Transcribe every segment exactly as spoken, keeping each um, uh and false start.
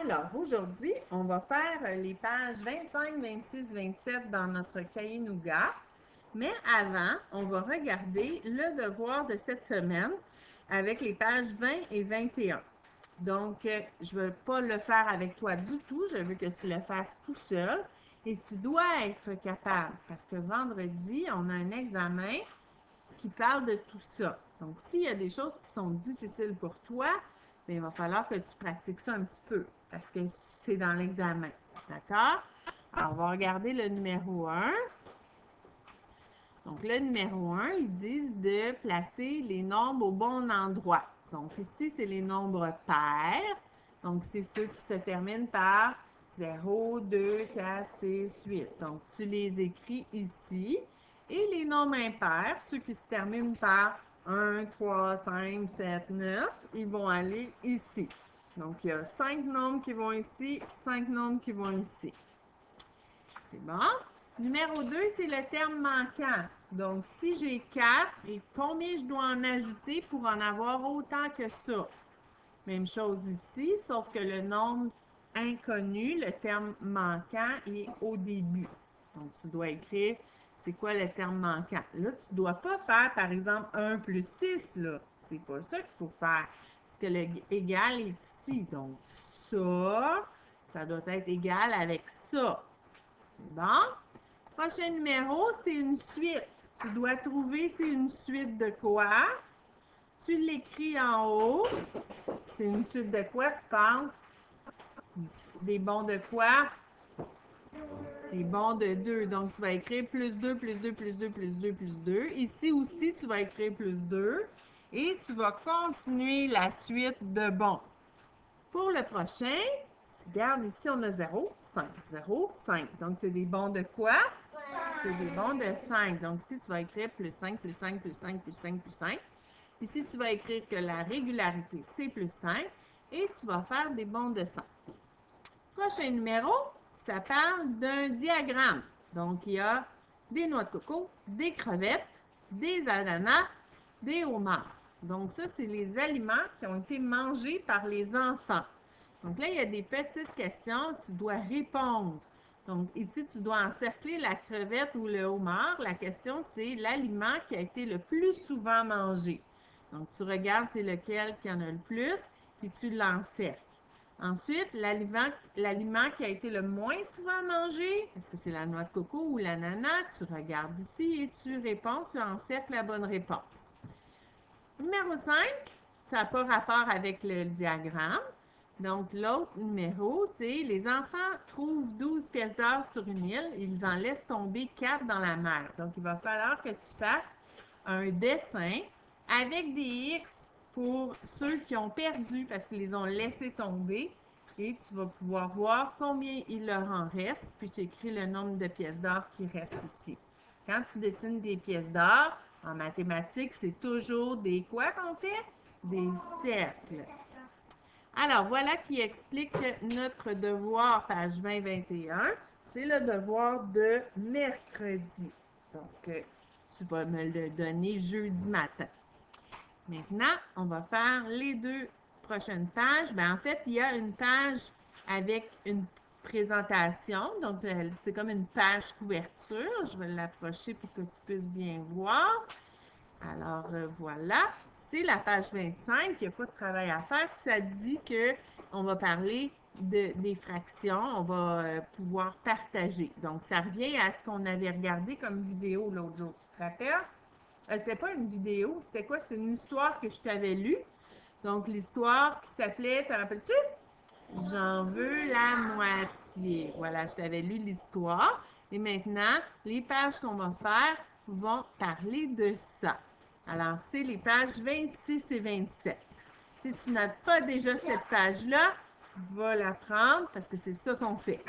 Alors, aujourd'hui, on va faire les pages vingt-cinq, vingt-six, vingt-sept dans notre cahier Nougat. Mais avant, on va regarder le devoir de cette semaine avec les pages vingt et vingt et un. Donc, je ne veux pas le faire avec toi du tout. Je veux que tu le fasses tout seul. Et tu dois être capable parce que vendredi, on a un examen qui parle de tout ça. Donc, s'il y a des choses qui sont difficiles pour toi, bien, il va falloir que tu pratiques ça un petit peu parce que c'est dans l'examen. D'accord? Alors, on va regarder le numéro un. Donc, le numéro un, ils disent de placer les nombres au bon endroit. Donc, ici, c'est les nombres pairs. Donc, c'est ceux qui se terminent par zéro, deux, quatre, six, huit. Donc, tu les écris ici. Et les nombres impairs, ceux qui se terminent par un, trois, cinq, sept, neuf, ils vont aller ici. Donc, il y a cinq nombres qui vont ici, cinq nombres qui vont ici. C'est bon? Numéro deux, c'est le terme manquant. Donc, si j'ai quatre, et combien je dois en ajouter pour en avoir autant que ça? Même chose ici, sauf que le nombre inconnu, le terme manquant, est au début. Donc, tu dois écrire c'est quoi le terme manquant. Là, tu ne dois pas faire, par exemple, un plus six, là. C'est pas ça qu'il faut faire. Parce que le égal est ici. Donc, ça, ça doit être égal avec ça. Bon? Prochain numéro, c'est une suite. Tu dois trouver c'est une suite de quoi? Tu l'écris en haut. C'est une suite de quoi, tu penses? Des bons de quoi? Des bons de deux. Donc, tu vas écrire plus deux, plus deux, plus deux, plus deux, plus deux. Ici aussi, tu vas écrire plus deux. Et tu vas continuer la suite de bons. Pour le prochain, regarde, ici, on a zéro, cinq. zéro, cinq. Donc, c'est des bons de quoi? C'est des bons de cinq. Donc, ici, tu vas écrire plus cinq, plus cinq, plus cinq, plus cinq, plus cinq. Ici, tu vas écrire que la régularité, c'est plus cinq. Et tu vas faire des bons de cinq. Prochain numéro, ça parle d'un diagramme. Donc, il y a des noix de coco, des crevettes, des ananas, des homards. Donc, ça, c'est les aliments qui ont été mangés par les enfants. Donc là, il y a des petites questions, tu dois répondre. Donc ici, tu dois encercler la crevette ou le homard. La question, c'est l'aliment qui a été le plus souvent mangé. Donc tu regardes c'est lequel qui en a le plus, puis tu l'encercles. Ensuite, l'aliment qui a été le moins souvent mangé, est-ce que c'est la noix de coco ou l'ananas? Tu regardes ici et tu réponds, tu encercles la bonne réponse. Numéro cinq, ça n'a pas rapport avec le diagramme. Donc, l'autre numéro, c'est les enfants trouvent douze pièces d'or sur une île, ils en laissent tomber quatre dans la mer. Donc, il va falloir que tu fasses un dessin avec des X pour ceux qui ont perdu parce qu'ils les ont laissés tomber. Et tu vas pouvoir voir combien il leur en reste, puis tu écris le nombre de pièces d'or qui restent ici. Quand tu dessines des pièces d'or, en mathématiques, c'est toujours des quoi qu'on fait? Des cercles. Alors, voilà qui explique notre devoir, page vingt vingt et un. C'est le devoir de mercredi. Donc, tu vas me le donner jeudi matin. Maintenant, on va faire les deux prochaines pages. Bien, en fait, il y a une page avec une présentation. Donc, c'est comme une page couverture. Je vais l'approcher pour que tu puisses bien voir. Alors, euh, voilà. C'est la page vingt-cinq. Il n'y a pas de travail à faire. Ça dit qu'on va parler de, des fractions. On va euh, pouvoir partager. Donc, ça revient à ce qu'on avait regardé comme vidéo l'autre jour. Tu te rappelles? Euh, c'était pas une vidéo. C'était quoi? C'est une histoire que je t'avais lue. Donc, l'histoire qui s'appelait, te rappelles-tu? J'en veux la moitié. Voilà, je t'avais lu l'histoire. Et maintenant, les pages qu'on va faire vont parler de ça. Alors, c'est les pages vingt-six et vingt-sept. Si tu n'as pas déjà cette page-là, va la prendre parce que c'est ça qu'on fait.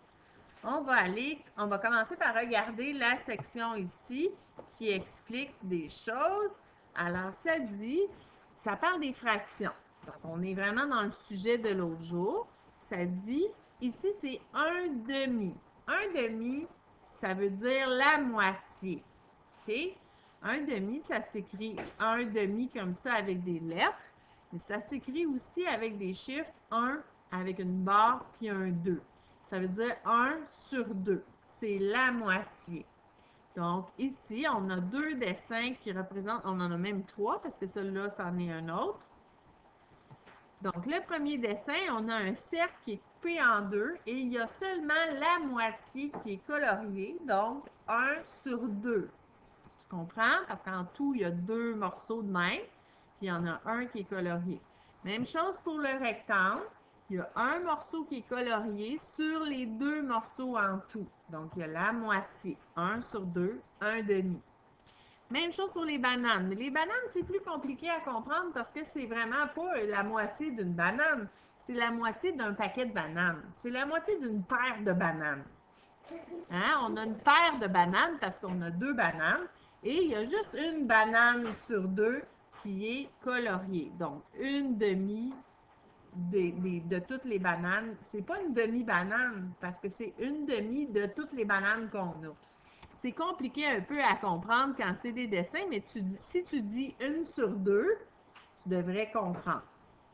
On va aller, on va commencer par regarder la section ici qui explique des choses. Alors, ça dit, ça parle des fractions. Donc, on est vraiment dans le sujet de l'autre jour. Ça dit, ici, c'est un demi. Un demi, ça veut dire la moitié. OK? Un demi, ça s'écrit un demi comme ça avec des lettres, mais ça s'écrit aussi avec des chiffres un, avec une barre puis un deux. Ça veut dire un sur deux. C'est la moitié. Donc, ici, on a deux dessins qui représentent, on en a même trois parce que celui-là, c'en est un autre. Donc, le premier dessin, on a un cercle qui est coupé en deux et il y a seulement la moitié qui est coloriée, donc un sur deux. Tu comprends? Parce qu'en tout, il y a deux morceaux de même, puis il y en a un qui est colorié. Même chose pour le rectangle. Il y a un morceau qui est colorié sur les deux morceaux en tout. Donc, il y a la moitié. un sur deux, un demi. Même chose pour les bananes. Mais les bananes, c'est plus compliqué à comprendre parce que c'est vraiment pas la moitié d'une banane. C'est la moitié d'un paquet de bananes. C'est la moitié d'une paire de bananes. Hein? On a une paire de bananes parce qu'on a deux bananes. Et il y a juste une banane sur deux qui est coloriée. Donc, une demi de, de, de toutes les bananes. C'est pas une demi-banane parce que c'est une demi de toutes les bananes qu'on a. C'est compliqué un peu à comprendre quand c'est des dessins, mais tu, si tu dis une sur deux, tu devrais comprendre.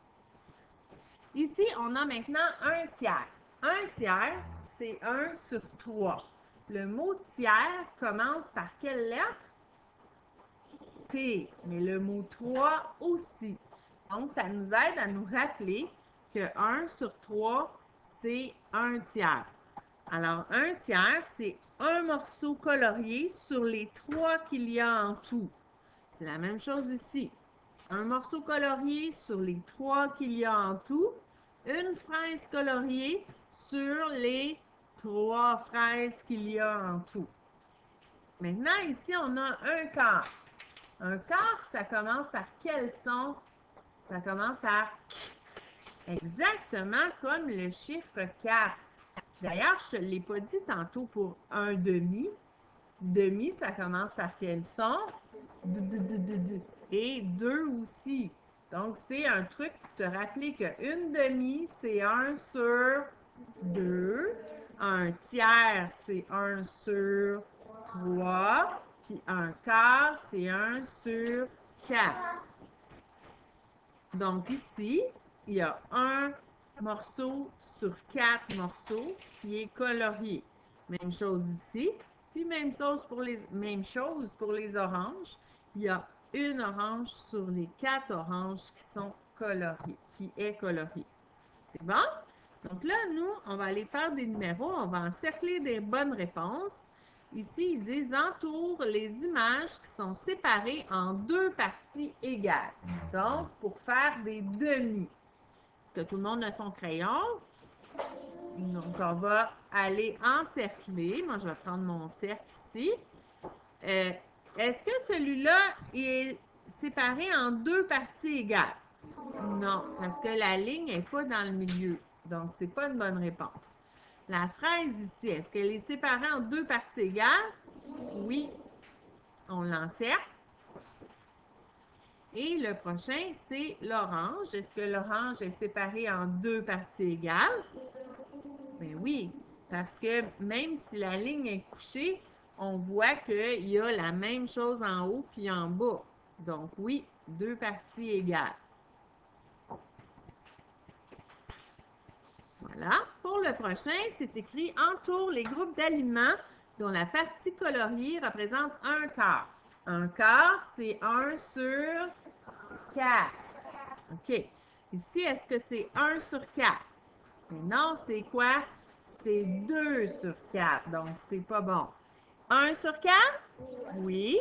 Ici, on a maintenant un tiers. Un tiers, c'est un sur trois. Le mot tiers commence par quelle lettre? T, mais le mot trois aussi. Donc, ça nous aide à nous rappeler que un sur trois, c'est un tiers. Alors, un tiers, c'est un morceau colorié sur les trois qu'il y a en tout. C'est la même chose ici. Un morceau colorié sur les trois qu'il y a en tout. Une fraise coloriée sur les trois fraises qu'il y a en tout. Maintenant, ici, on a un quart. Un quart, ça commence par quel son? Ça commence par exactement comme le chiffre quatre. D'ailleurs, je ne te l'ai pas dit tantôt pour un demi. Demi, ça commence par quel son? Et deux aussi. Donc, c'est un truc pour te rappeler qu'une demi, c'est un sur deux. Un tiers, c'est un sur trois. Puis un quart, c'est un sur quatre. Donc, ici, il y a un morceau sur quatre morceaux qui est colorié. Même chose ici. Puis même chose pour les, même chose pour les oranges. Il y a une orange sur les quatre oranges qui sont coloriées, qui est coloriée. C'est bon? Donc là, nous, on va aller faire des numéros. On va encercler des bonnes réponses. Ici, ils disent « entoure les images qui sont séparées en deux parties égales ». Donc, pour faire des demi. Est-ce que tout le monde a son crayon? Donc, on va aller encercler. Moi, je vais prendre mon cercle ici. Euh, Est-ce que celui-là est séparé en deux parties égales? Non, parce que la ligne n'est pas dans le milieu. Donc, ce n'est pas une bonne réponse. La fraise ici, est-ce qu'elle est séparée en deux parties égales? Oui. On l'encercle. Et le prochain, c'est l'orange. Est-ce que l'orange est séparée en deux parties égales? Bien oui, parce que même si la ligne est couchée, on voit qu'il y a la même chose en haut puis en bas. Donc oui, deux parties égales. Voilà. Pour le prochain, c'est écrit « Entoure les groupes d'aliments dont la partie coloriée représente un quart ». Un quart, c'est un sur quatre. OK. Ici, est-ce que c'est un sur quatre? Mais non, c'est quoi? C'est deux sur quatre. Donc, c'est pas bon. un sur quatre? Oui.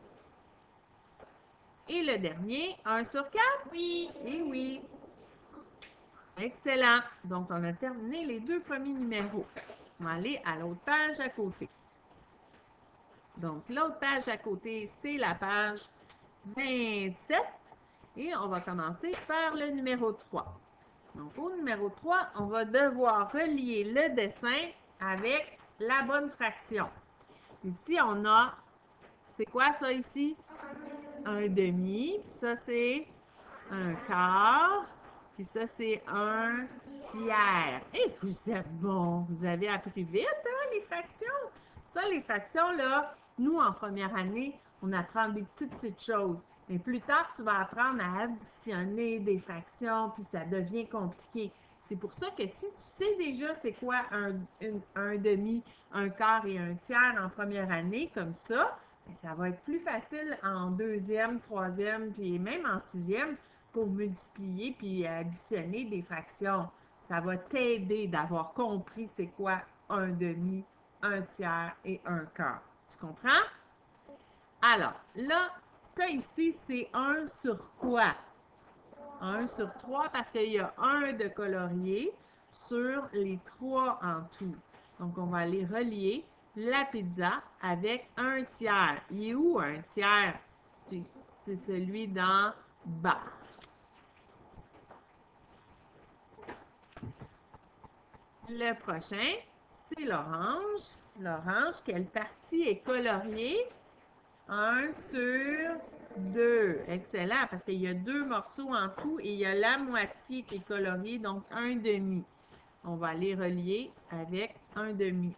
Et le dernier, un sur quatre? Oui. Et oui. Excellent. Donc, on a terminé les deux premiers numéros. On va aller à l'autre page à côté. Donc, l'autre page à côté, c'est la page vingt-sept. Et on va commencer par le numéro trois. Donc, au numéro trois, on va devoir relier le dessin avec la bonne fraction. Ici, on a, c'est quoi ça ici? Un demi. Puis ça, c'est un quart. Puis ça, c'est un tiers. Et vous êtes bon. Vous avez appris vite, hein, les fractions? Ça, les fractions, là, nous, en première année, on apprend des toutes petites choses. Mais plus tard, tu vas apprendre à additionner des fractions, puis ça devient compliqué. C'est pour ça que si tu sais déjà c'est quoi un, une- un demi, un quart et un tiers en première année, comme ça, bien, ça va être plus facile en deuxième, troisième, puis même en sixième pour multiplier puis additionner des fractions. Ça va t'aider d'avoir compris c'est quoi un demi, un tiers et un quart. Tu comprends? Alors, là, ça ici, c'est un sur quoi? un sur trois parce qu'il y a un de colorié sur les trois en tout. Donc, on va aller relier la pizza avec un tiers. Il est où un tiers? C'est celui d'en bas. Le prochain, c'est l'orange. L'orange, quelle partie est coloriée? un sur deux. Excellent, parce qu'il y a deux morceaux en tout et il y a la moitié qui est coloriée, donc un demi. On va les relier avec un demi.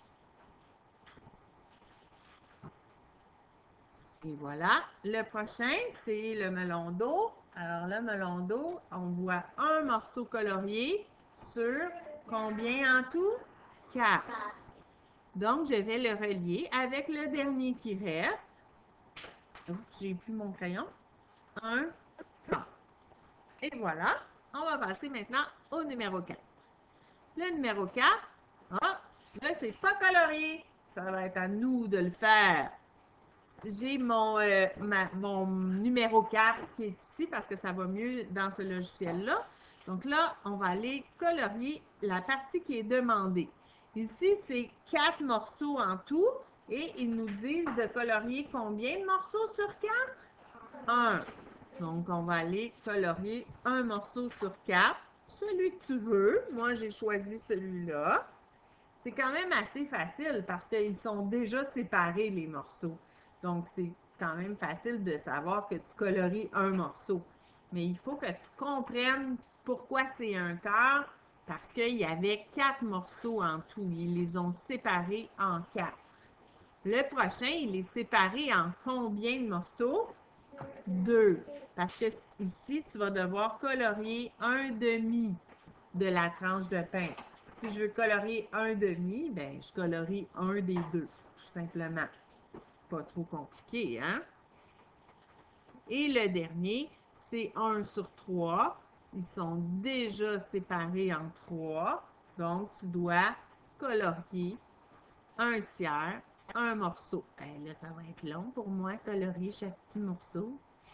Et voilà. Le prochain, c'est le melon d'eau. Alors, le melon d'eau, on voit un morceau colorié sur combien en tout? quatre. Donc, je vais le relier avec le dernier qui reste. J'ai plus mon crayon. un, quatre. Et voilà. On va passer maintenant au numéro quatre. Le numéro quatre, ah, là, c'est pas colorié. Ça va être à nous de le faire. J'ai mon, euh, ma- mon numéro quatre qui est ici parce que ça va mieux dans ce logiciel-là. Donc là, on va aller colorier la partie qui est demandée. Ici, c'est quatre morceaux en tout et ils nous disent de colorier combien de morceaux sur quatre? un. Donc, on va aller colorier un morceau sur quatre. Celui que tu veux. Moi, j'ai choisi celui-là. C'est quand même assez facile parce qu'ils sont déjà séparés, les morceaux. Donc, c'est quand même facile de savoir que tu colories un morceau. Mais il faut que tu comprennes pourquoi c'est un quart, parce qu'il y avait quatre morceaux en tout. Ils les ont séparés en quatre. Le prochain, il est séparé en combien de morceaux? deux. Parce que ici, tu vas devoir colorier un demi de la tranche de pain. Si je veux colorier un demi, ben je colorie un des deux, tout simplement. Pas trop compliqué, hein? Et le dernier, c'est un sur trois. Ils sont déjà séparés en trois. Donc, tu dois colorier un tiers, un morceau. Ben là, ça va être long pour moi, colorier chaque petit morceau.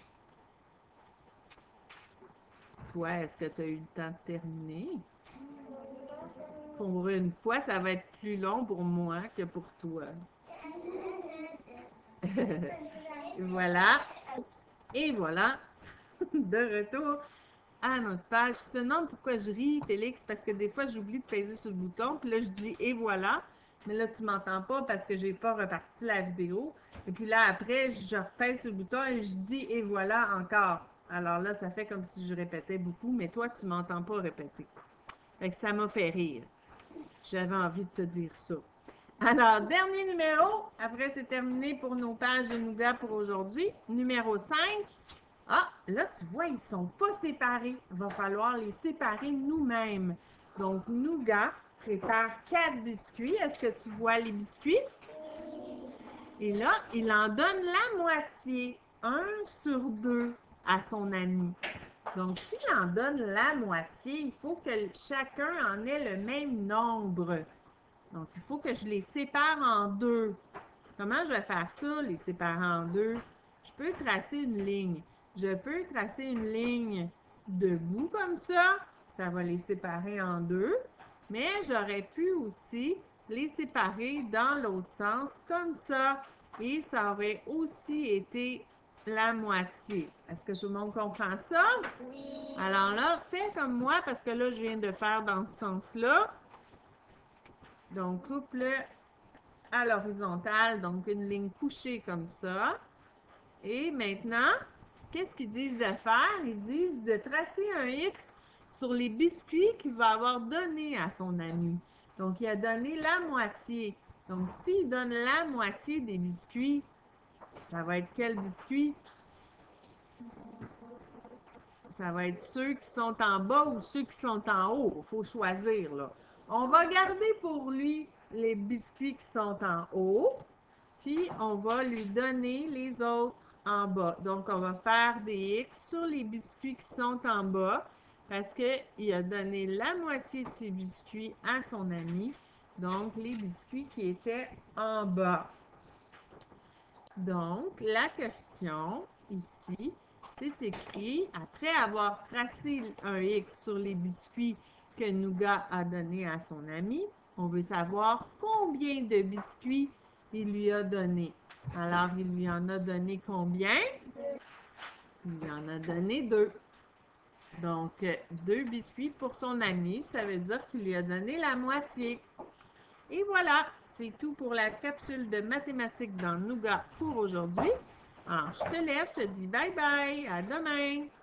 Toi, est-ce que tu as eu le temps de terminer? Pour une fois, ça va être plus long pour moi que pour toi. Voilà. Et voilà. De retour à notre page. Je te demande pourquoi je ris, Félix, parce que des fois, j'oublie de peser sur le bouton. Puis là, je dis « et voilà ». Mais là, tu m'entends pas parce que j'ai pas reparti la vidéo. Et puis là, après, je repèse sur le bouton et je dis « et voilà » encore. Alors là, ça fait comme si je répétais beaucoup, mais toi, tu m'entends pas répéter. Fait que ça m'a fait rire. J'avais envie de te dire ça. Alors, dernier numéro. Après, c'est terminé pour nos pages de nougat pour aujourd'hui. Numéro cinq. Ah, là, tu vois, ils ne sont pas séparés. Il va falloir les séparer nous-mêmes. Donc, nougat prépare quatre biscuits. Est-ce que tu vois les biscuits? Et là, il en donne la moitié, un sur deux, à son ami. Donc, s'il en donne la moitié, il faut que chacun en ait le même nombre. Donc, il faut que je les sépare en deux. Comment je vais faire ça, les séparer en deux? Je peux tracer une ligne. Je peux tracer une ligne debout comme ça. Ça va les séparer en deux. Mais j'aurais pu aussi les séparer dans l'autre sens comme ça. Et ça aurait aussi été la moitié. Est-ce que tout le monde comprend ça? Oui. Alors là, fais comme moi parce que là, je viens de faire dans ce sens-là. Donc, coupe-le à l'horizontale, donc une ligne couchée comme ça. Et maintenant, qu'est-ce qu'ils disent de faire? Ils disent de tracer un X sur les biscuits qu'il va avoir donné à son ami. Donc, il a donné la moitié. Donc, s'il donne la moitié des biscuits, ça va être quel biscuit? ça va être ceux qui sont en bas ou ceux qui sont en haut. Il faut choisir, là. On va garder pour lui les biscuits qui sont en haut, puis on va lui donner les autres en bas. Donc, on va faire des X sur les biscuits qui sont en bas parce qu'il a donné la moitié de ses biscuits à son ami. Donc, les biscuits qui étaient en bas. Donc, la question ici, c'est écrit, après avoir tracé un X sur les biscuits que Nougat a donné à son ami, on veut savoir combien de biscuits il lui a donné. Alors, il lui en a donné combien? Il lui en a donné deux. Donc, deux biscuits pour son ami, ça veut dire qu'il lui a donné la moitié. Et voilà, c'est tout pour la capsule de mathématiques dans Nougat pour aujourd'hui. Alors, je te laisse, je te dis bye bye, à demain!